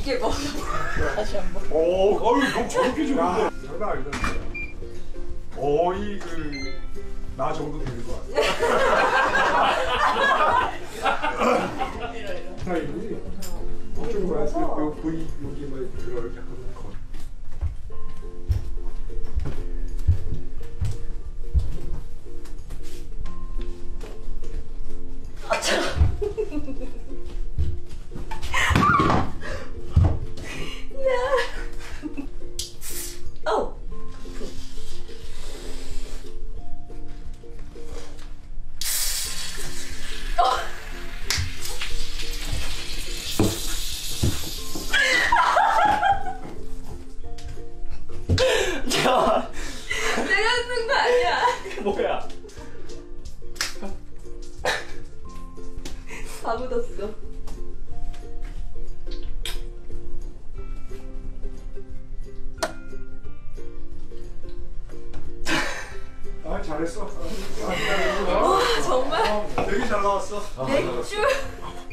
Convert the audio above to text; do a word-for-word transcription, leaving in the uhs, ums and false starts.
이게 뭐? 다시 한 번. 오, 어유 목 저렇게 좋은데. 장난 아니다. 거의 그 나 정도 되는 거 같아. 스타일이 엄청 많았을 때 부위 여기만 들어올 약간 거. 아 참. 어. 야, 내가 쓴 거 아니야. 뭐야? 다 묻었어. 아 잘했어. 와 정말 되게 잘 나왔어. 맥주.